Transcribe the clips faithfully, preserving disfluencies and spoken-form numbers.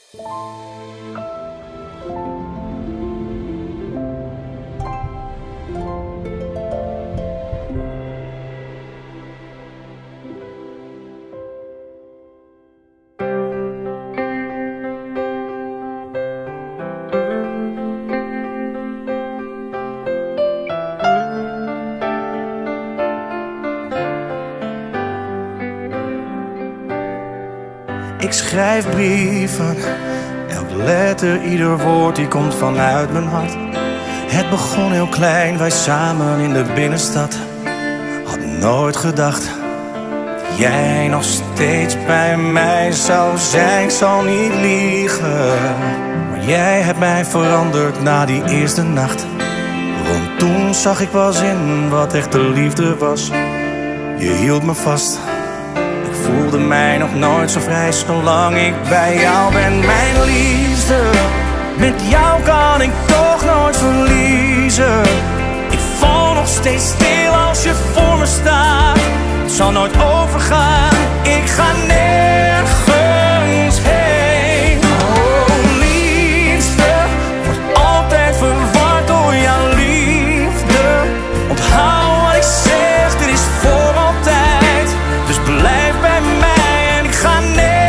Ik schrijf brieven, elke letter, ieder woord die komt vanuit mijn hart. Het begon heel klein, wij samen in de binnenstad. Had nooit gedacht dat jij nog steeds bij mij zou zijn. Ik zal niet liegen, maar jij hebt mij veranderd na die eerste nacht. Want toen zag ik pas in wat echte liefde was. Je hield me vast. Ik voelde mij nog nooit zo vrij zolang ik bij jou ben, mijn liefste. Met jou kan ik toch nooit verliezen. Ik val nog steeds stil als je voor me staat. Het zal nooit overgaan, ik ga nergens heen. Oh liefste, word altijd verward door jouw liefde. Onthoud wat ik zeg, dit is voor altijd. Dus blijf bij mij en ik ga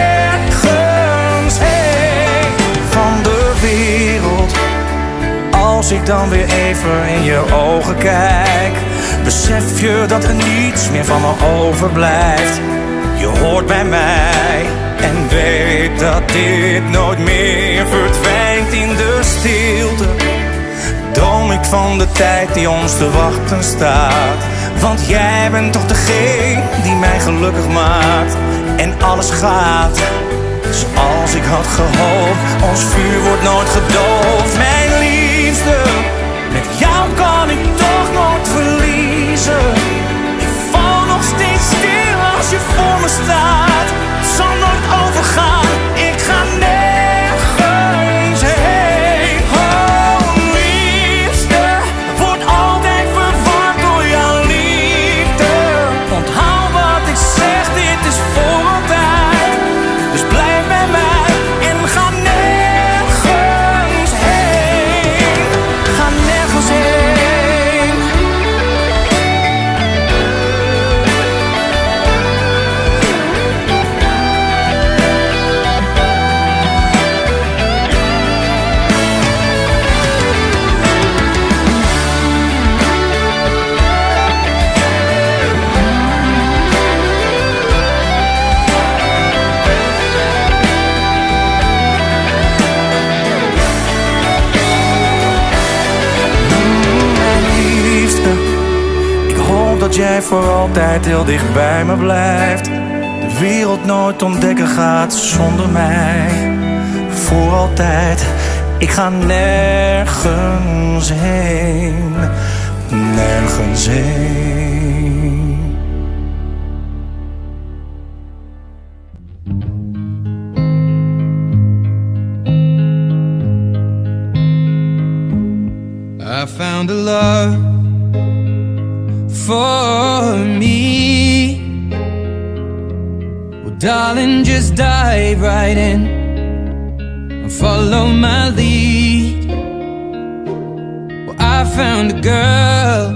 nergens heen van de wereld. Als ik dan weer even in je ogen kijk, besef je dat er niets meer van me overblijft. Je hoort bij mij en weet dat dit nooit meer verdwijnt in de stilte. Droom ik van de tijd die ons te wachten staat. Want jij bent toch degene die mij gelukkig maakt. En alles gaat zoals ik had gehoopt. Ons vuur wordt nooit gedoofd, mijn liefste. Met jou kan ik toch nooit verliezen. Ik val nog steeds stil als je voor me staat. Het zal nooit overgaan, ik ga nergens heen. Oh liefste, word altijd verward door jouw liefde. Onthoud wat ik zeg, dit is voor altijd. Dus blijf bij mij en ga nergens heen. Ga nergens heen. Dat jij voor altijd heel dicht bij me blijft. De wereld nooit ontdekken gaat zonder mij. Voor altijd, ik ga nergens heen. Nergens heen. I found a love for me. Well, darling, just dive right in and follow my lead. Well, I found a girl,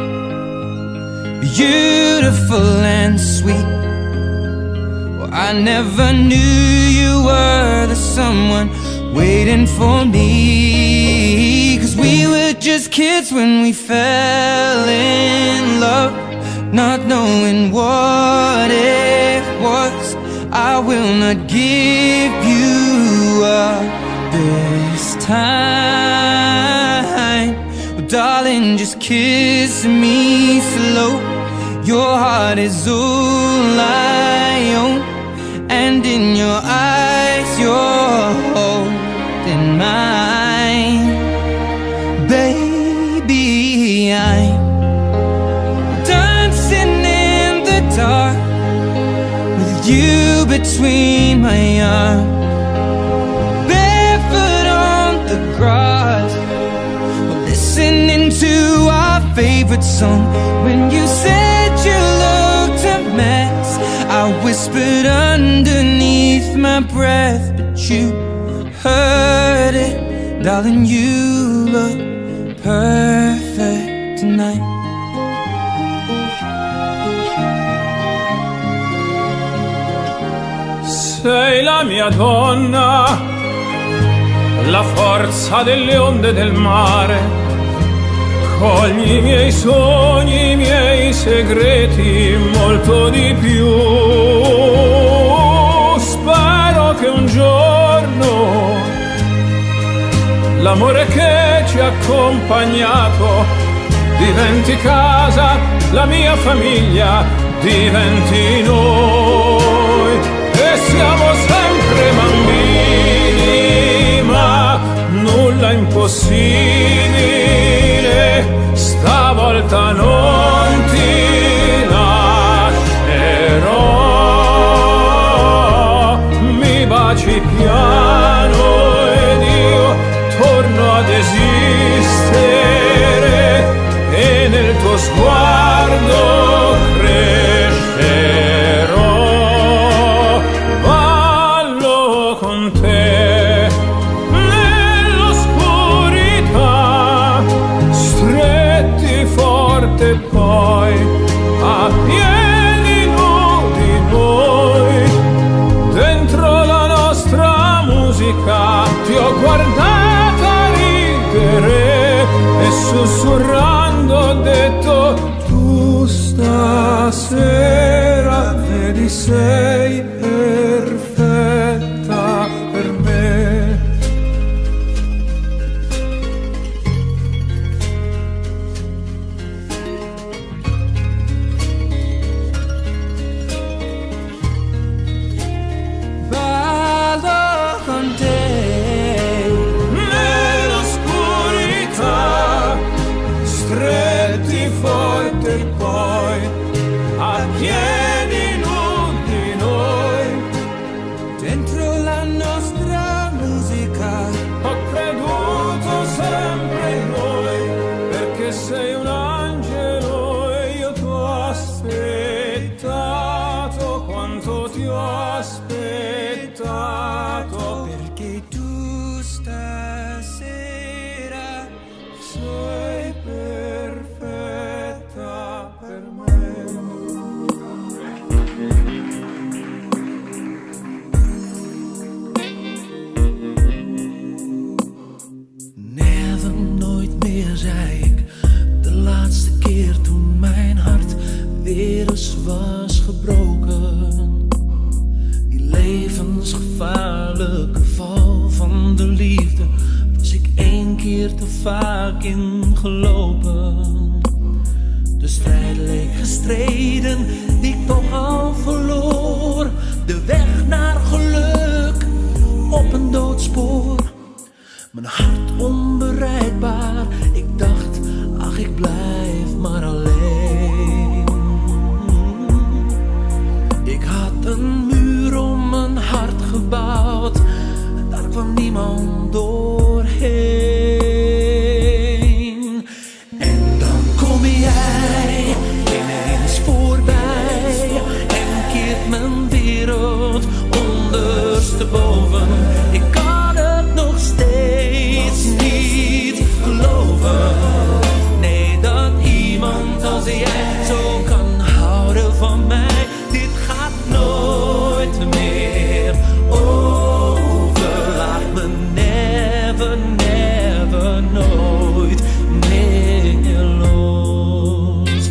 beautiful and sweet. Well, I never knew you were the someone waiting for me. 'Cause we were just kids when we fell in love, not knowing what it was. I will not give you up this time. Well, darling, just kiss me slow. Your heart is all I own, and in your eyes you're holding mine. Baby, I'm dancing in the dark with you between my arms, barefoot on the grass, listening to our favorite song. When you said you looked a mess, I whispered underneath my breath, but you heard it, darling, you look perfect tonight. Sei la mia donna, la forza delle onde del mare, cogli i miei sogni, i miei segreti, molto di più. Spero che un giorno l'amore che ci ha accompagnato diventi casa, la mia famiglia diventi noi. E siamo sempre bambini, ma nulla impossibile, stavolta non ti lascerò. Mi baci piano ed io torno ad esistere e nel tuo sguardo crescerò. Ballo con te nell'oscurità, stretti forte poi a piedi nudi noi. Dentro la nostra musica ti ho guardata ridere e sussurrando ho detto: tu stasera vedi sei perfetta per me. Ballo con te Nell'oscurità, stretti forte poi a piedi nudi noi. dentro la nostra musica. Ho creduto sempre in noi, perché sei un angelo e io ti ho aspettato quanto ti ho aspettato. Perché tu stasera Sei perfetta per me. Never, nooit meer, zei ik, de laatste keer toen mijn hart weer eens was gebroken. Die levensgevaarlijke val van de liefde was ik één keer te vaak ingelopen. De strijd leek gestreden, die ik toch al verloor. De weg naar geluk op een doodspoor. Mijn hart onbereikbaar, ik dacht, ach ik blijf maar alleen. Ik had een muur om mijn hart gebouwd, daar kwam niemand doorheen. En dan kom jij ineens voorbij en keert mijn wereld ondersteboven. Ik kan het nog steeds niet geloven. Nee, dat iemand als jij zo kan houden van mij. Dit gaat nooit meer over. Laat me never, never, nooit meer los.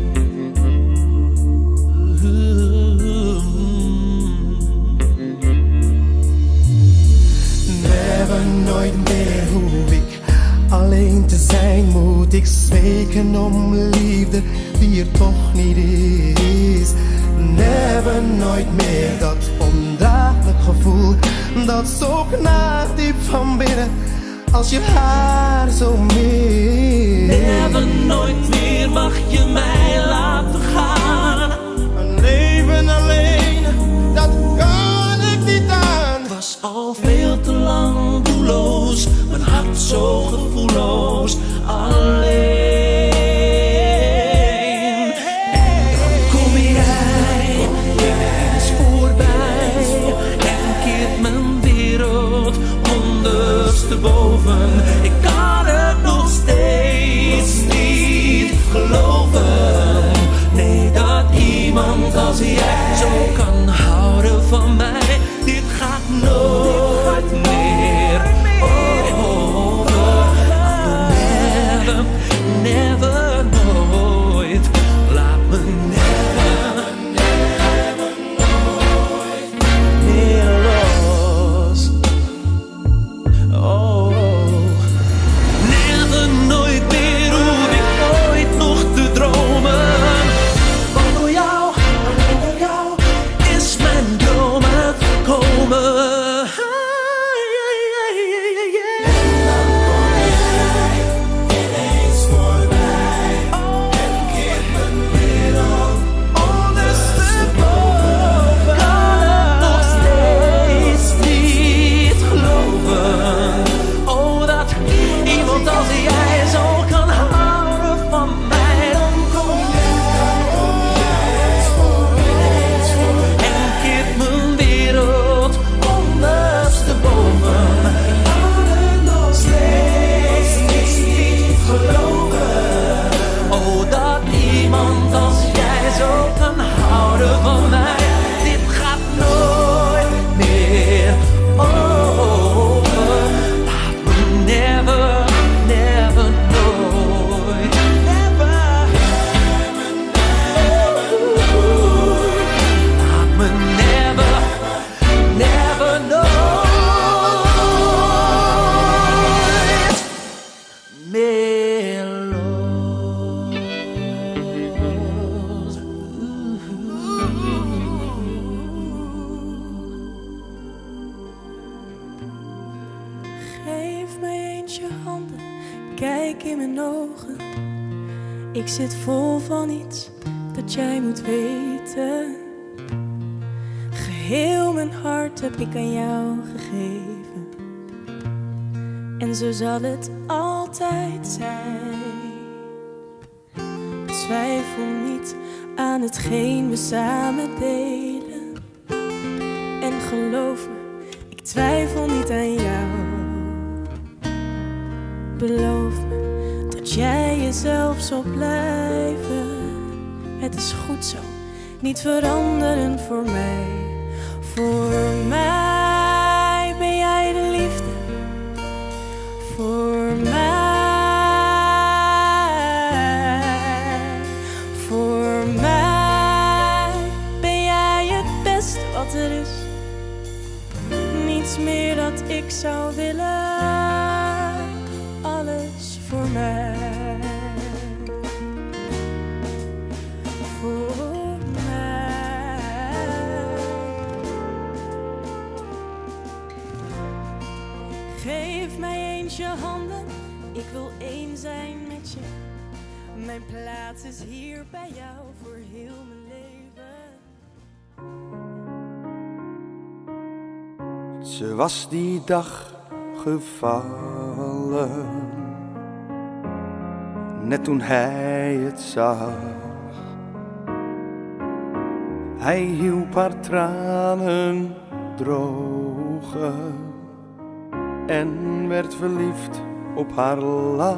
Never, nooit meer hoef ik alleen te zijn. Moet ik zweken om liefde die er toch niet is. Never, nooit meer dat ondraaglijk gevoel dat zo knaagt diep van binnen als je haar zo mist. Never, nooit meer mag je mij laten gaan. Een leven alleen, dat kan ik niet aan. Was al veel te lang doelloos, mijn hart zo gevoelloos, alleen. En dan kom jij ineens voorbij en keert mijn wereld om. boven. Ik kan het nog steeds niet geloven. Nee, dat iemand als jij zo kan houden van mij. Dit gaat nooit meer over. Never, never, nooit. Laat me never, never, nooit meer los. Oh, never, nooit meer hoef ik ooit nog te dromen. Want door jou, door jou is mijn droom uitgekomen. Van mij, dit gaat nooit meer over. Laat me never, never, nooit. Never, never, nooit. Laat me never, never, nooit meer los. Kijk in mijn ogen, ik zit vol van iets dat jij moet weten. Geheel mijn hart heb ik aan jou gegeven. En zo zal het altijd zijn. Twijfel niet aan hetgeen we samen delen. En geloof me, ik twijfel niet aan jou. Beloof me dat jij jezelf zal blijven. Het is goed zo, niet veranderen voor mij. Voor mij ben jij de liefde. Voor mij. Voor mij ben jij het beste wat er is. Niets meer dat ik zou willen. Alles voor mij, voor mij. Geef mij eens je handen, ik wil één zijn met je. Mijn plaats is hier bij jou voor heel mijn leven. Ze was die dag gevallen, net toen hij het zag. Hij hielp haar tranen drogen en werd verliefd op haar lach.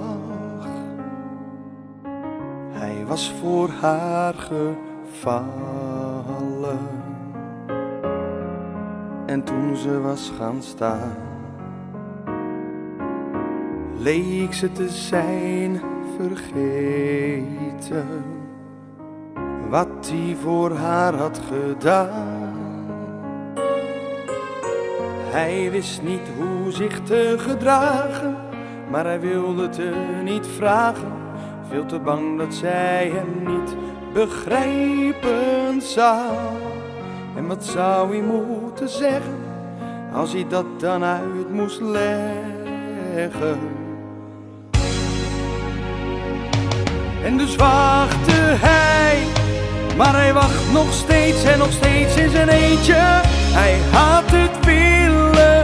Hij was voor haar gevallen en toen ze was gaan staan, leek ze te zijn vergeten wat hij voor haar had gedaan. Hij wist niet hoe zich te gedragen, maar hij wilde het er niet vragen. Veel te bang dat zij hem niet begrijpen zou. En wat zou hij moeten zeggen als hij dat dan uit moest leggen? En dus wachtte hij, maar hij wacht nog steeds en nog steeds in zijn eentje. Hij had het willen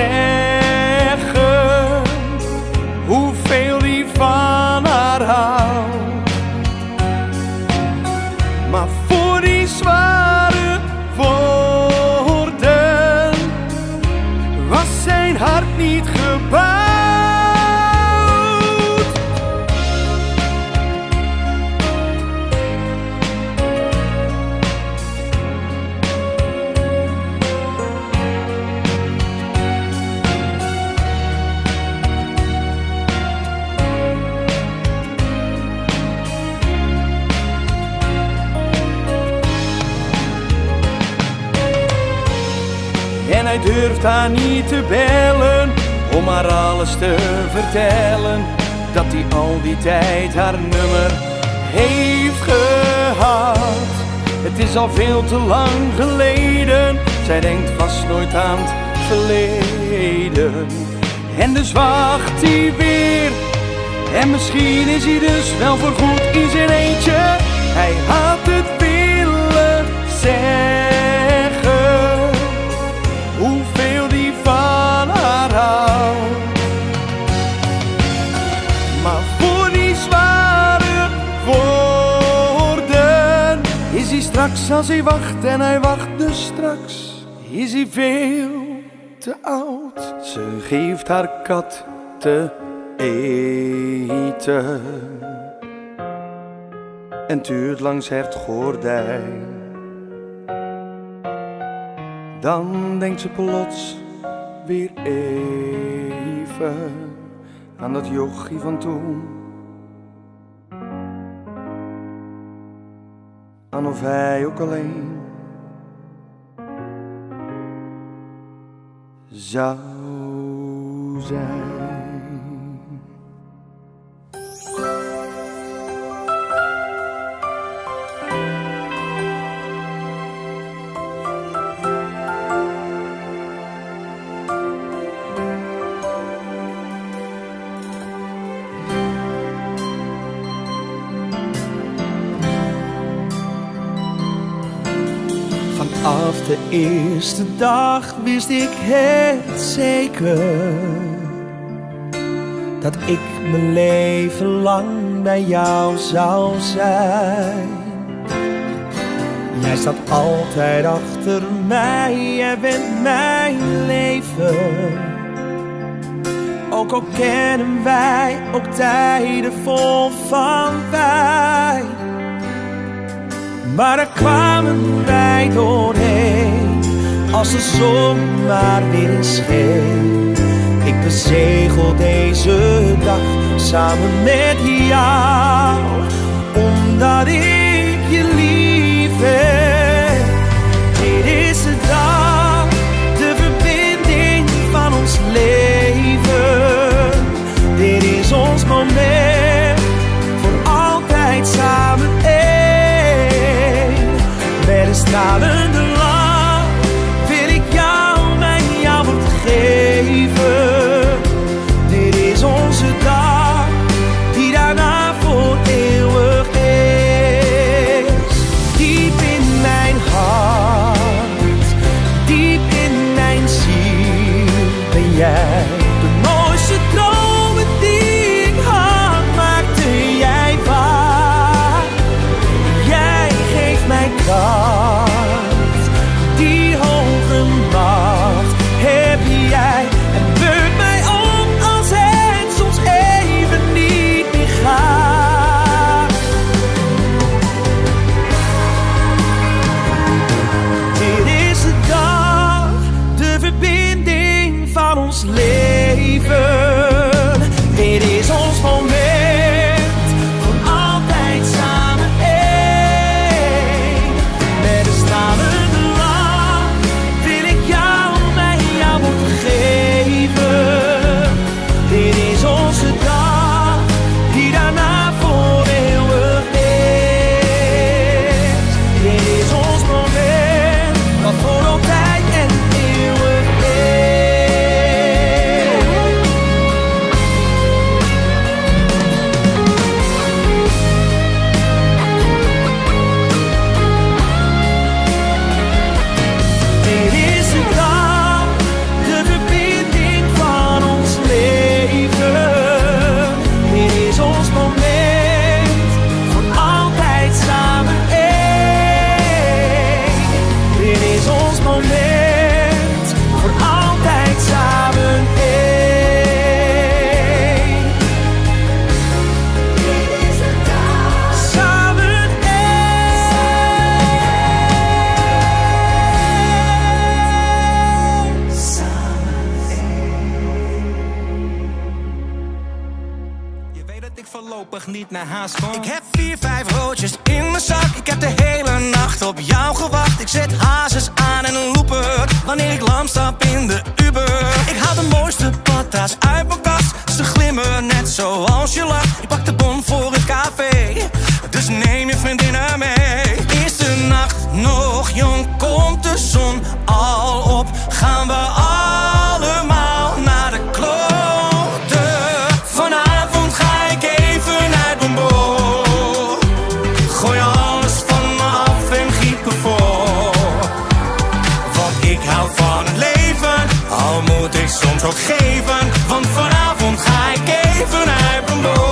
zeggen, hoeveel hij van haar houdt. Maar voor die zware woorden was zijn hart niet gebouwd. hij durft haar niet te bellen om haar alles te vertellen, dat hij al die tijd haar nummer heeft gehad. Het is al veel te lang geleden, zij denkt vast nooit aan het verleden. En dus wacht hij weer, en misschien is hij dus wel voorgoed in zijn eentje. Hij had het willen zeggen, hoeveel die van haar houdt. Maar voor die zware woorden is hij straks, als hij wacht, en hij wacht dus straks, is hij veel te oud. Ze geeft haar kat te eten en tuurt langs het gordijn. Dan denkt ze plots weer even aan dat jochie van toen, aan of hij ook alleen zou zijn. Vanaf de eerste dag wist ik het zeker, dat ik mijn leven lang bij jou zou zijn. Jij staat altijd achter mij, jij bent mijn leven. Ook al kennen wij ook tijden vol van pijn, maar daar kwamen wij doorheen, als de zon maar weer eens scheen. Ik bezegel deze dag samen met jou, omdat ik je lief heb. Dit is de dag, de verbinding van ons leven. Dit is ons moment, voor altijd samen één. Met een stralende lach wil ik jou mijn jou geven. Dit is onze dag, die daarna voor eeuwig is. Diep in mijn hart, diep in mijn ziel ben jij. De mooiste dromen die ik had, maakte jij waar. Jij geeft mij kracht, die hoge macht heb jij. En beurt mij op als het soms even niet meer gaat. Dit is de dag, de verbinding van ons leven. Dit is ons moment, voor altijd samen één. Met een stralende lach wil ik jou mijn jou geven. Dit is onze dag, die daarna voor eeuwig is. Dit is ons moment, wat voor altijd en eeuwig is. voorlopig niet naar huis kom. Ik heb vier, vijf roodjes in mijn zak. Ik heb de hele nacht op jou gewacht. Ik zet hazes aan en een looper wanneer ik lam stap in de Uber. Ik haal de mooiste patas uit mijn kast. Ze glimmen net zoals je lacht. Ik pak de bon voor het café, dus neem je vriendinnen mee. Is de nacht nog jong, komt de zon al op, gaan we allemaal naar de klote. Vanavond ga ik even uit mijn bol. Gooi alles van me af en giet me voor. Want ik hou van het leven, al moet ik soms ook geven. Want vanavond ga ik even uit mijn bol.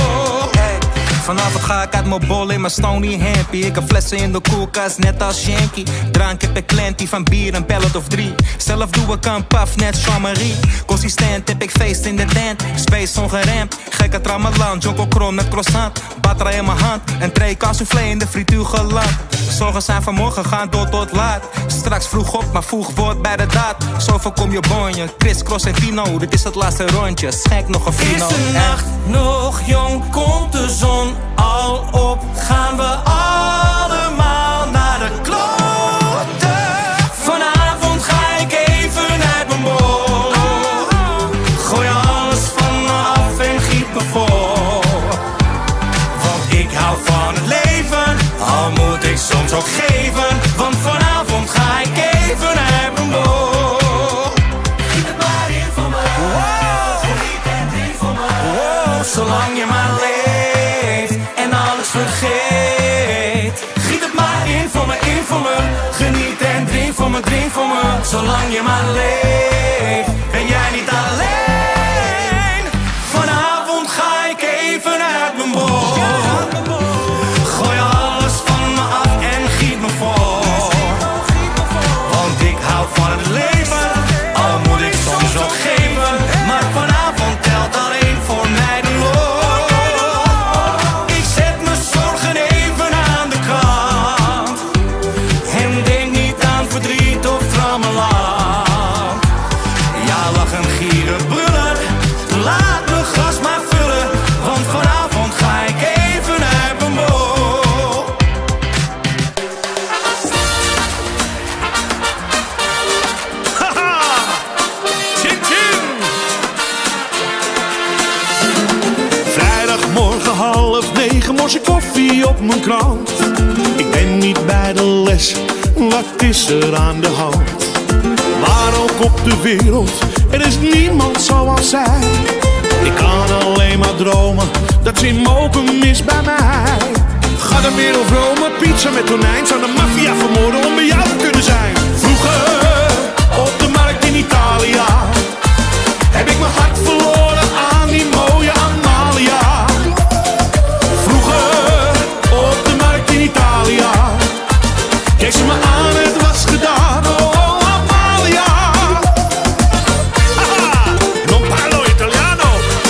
Vanavond ga ik uit mijn bol in mijn Stony Happy. Ik heb flessen in de koelkast, net als Yankee. Drank heb ik klantie van bier, een pallet of drie. Zelf doe ik een puff, net Jean-Marie. Consistent heb ik feest in de tent. Space ongeremd, gekke tramalan. Jonko kron met croissant, batra in mijn hand. En tray cassoufflé in de frituur geland. Zorgen zijn vanmorgen, gaan door tot laat. Straks vroeg op, maar vroeg wordt bij de daad. Zo voorkom je bonje, Chris, Cross en Tino. Dit is het laatste rondje, schenk nog een fino. Is de nacht nog jong, komt de zon al op, gaan we allemaal naar de klote. Vanavond ga ik even uit mijn bol. Gooi alles van me af en giet me voor. Want ik hou van het leven, al moet ik soms ook geven. Want vanavond ga ik even uit mijn bol. Giet het maar in voor me, wow. Geniet en drink voor me, wow. Zolang je maar leeft en alles vergeet. Giet het maar in voor me, in voor me. Geniet en drink voor me, drink voor me. Zolang je maar leeft, ben jij niet alleen. Vanavond ga ik even uit mijn bol. Gooi alles van me af en giet me voor. Want ik hou van het leven, al moet ik soms ook geven. Maar vanavond telt alleen voor mij de loon. Morse koffie op mijn krant. Ik ben niet bij de les, wat is er aan de hand? Waar ook op de wereld, er is niemand zoals zij. Ik kan alleen maar dromen, dat ze in Mokum is bij mij. Ga de wereld Rome, pizza met tonijn. Zou de maffia vermoorden om bij jou te kunnen zijn. Vroeger, op de markt in Italië, heb ik mijn hart verloren aan die mooie Amalia. Italia, keek ze me aan, het was gedaan, oh Amalia. Haha, non parlo italiano.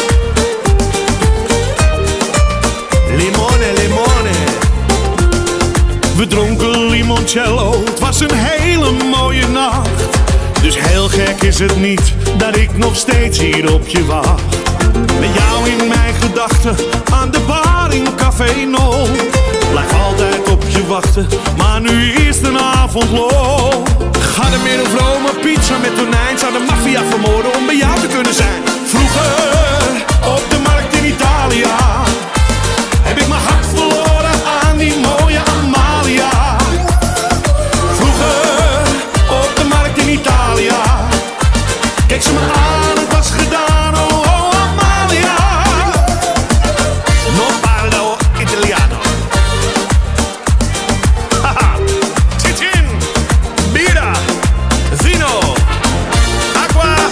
Limone, limone. We dronken limoncello, het was een hele mooie nacht. Dus heel gek is het niet, dat ik nog steeds hier op je wacht. Met jou in mijn gedachten, aan de bar in Café No. Blijf altijd op je wachten, maar nu is de avond loop. Ga de middag Rome, pizza met tonijn. Zou de maffia vermoorden om bij jou te kunnen zijn. Vroeger, op de markt in Italië, heb ik mijn hart verloren aan die mooie Amalia. Vroeger, op de markt in Italië, keek ze me aan, het was gedaan, oh, oh Amalia. Non parlo italiano. Haha, cin cin, birra, vino, acqua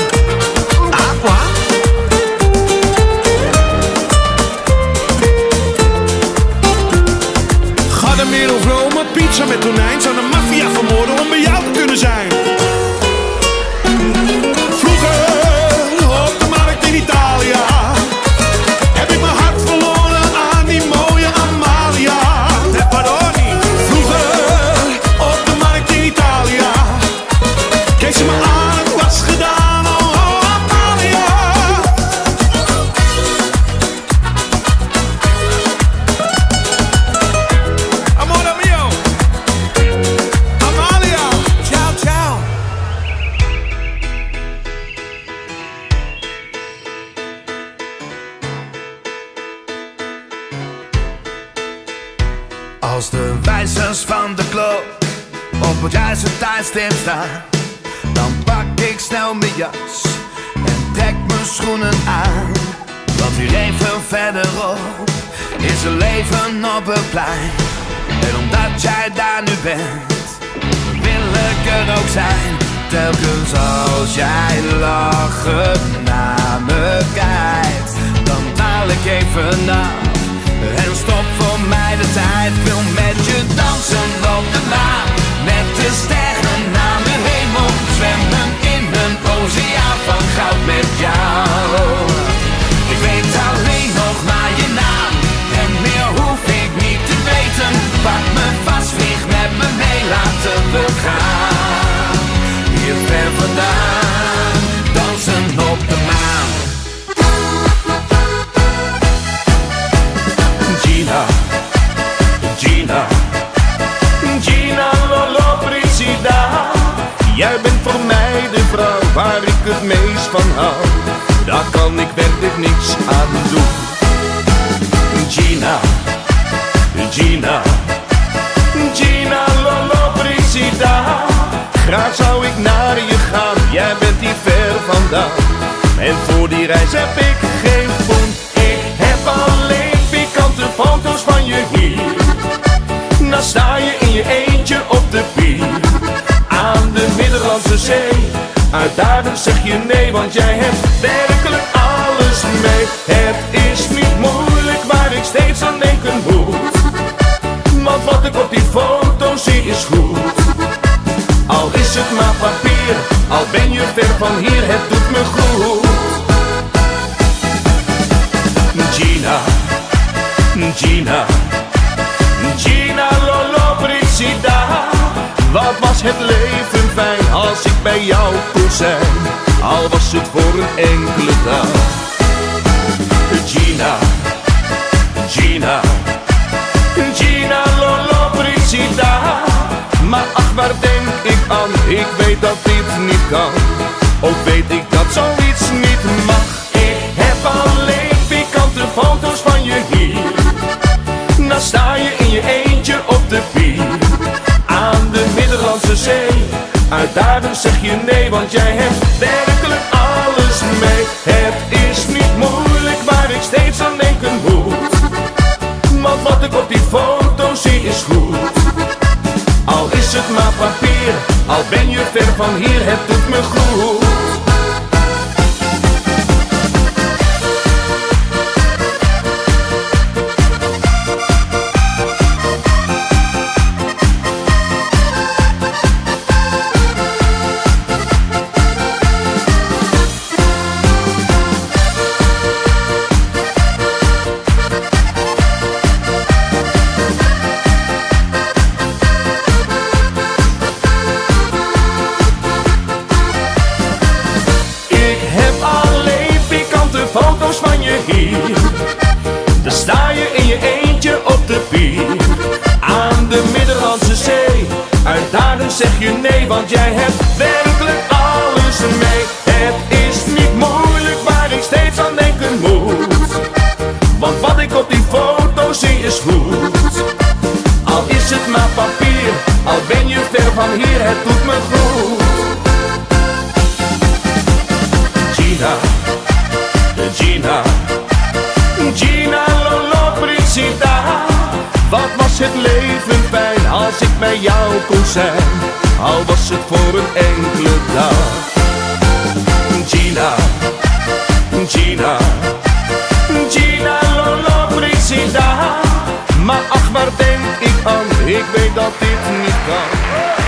Als de wijzers van de klok op het juiste tijdstip staan, dan pak ik snel mijn jas en trek mijn schoenen aan. Want hier even verderop is een leven op het plein. En omdat jij daar nu bent, wil ik er ook zijn. Telkens als jij lachend naar me kijkt, dan daal ik even af en stop voor mij de tijd. Ik wil met je dansen op de maan, met de sterren naar de hemel, zwemmen in een oceaan van goud met jou. Ik weet alleen nog maar je naam en meer hoef ik niet te weten. Pak me vast, vlieg met me mee, laten we gaan. Hier ver vandaan, dansen op de maan. Gina, Gina, Gina Lollobrigida. Jij bent voor mij de vrouw waar ik het meest van hou. Daar kan ik werkelijk niks aan doen. Gina, Gina, Gina Lollobrigida. Graag zou ik naar je gaan, jij bent hier ver vandaan. En voor die reis heb ik geen poen. Ik heb alleen pikante foto's van je hier. Dan sta je in je eentje op de pier aan de Middellandse Zee. Uitdagend zeg je nee, want jij hebt werkelijk alles mee. Het is niet moeilijk waar ik steeds aan denken moet, want wat ik op die foto zie is goed. Al is het maar papier, al ben je ver van hier, het doet me goed. Gina, Gina, Gina Lollobrigida. Wat was het leven fijn als ik bij jou kon zijn, al was het voor een enkele dag. Gina, Gina, Gina Lollobrigida. Maar ach, waar denk ik aan? Ik weet dat dit niet kan. Ook weet ik dat zoiets niet mag. Ik heb alleen pikante foto's van je hier. Dan sta je in je eentje op de pier aan de Middellandse Zee. Uitdagend zeg je nee, want jij hebt werkelijk alles mee. Het is niet moeilijk waar ik steeds aan denken moet, want wat ik op die foto zie is goed. Al is het maar papier, al ben je ver van hier, het doet me goed. Foto's van je hier. Dan sta je in je eentje op de pier aan de Middellandse Zee. Uitdagend zeg je nee, want jij hebt werkelijk alles mee. Het is niet moeilijk waar ik steeds aan denken moet, want wat ik op die foto zie is goed. Al is het maar papier, al ben je ver van hier, het doet me goed. Gina, Gina, Gina Lollobrigida. Wat was het leven fijn als ik bij jou kon zijn, al was het voor een enkele dag. Gina, Gina, Gina Lollobrigida. Maar ach, waar denk ik aan? Ik weet dat dit niet kan.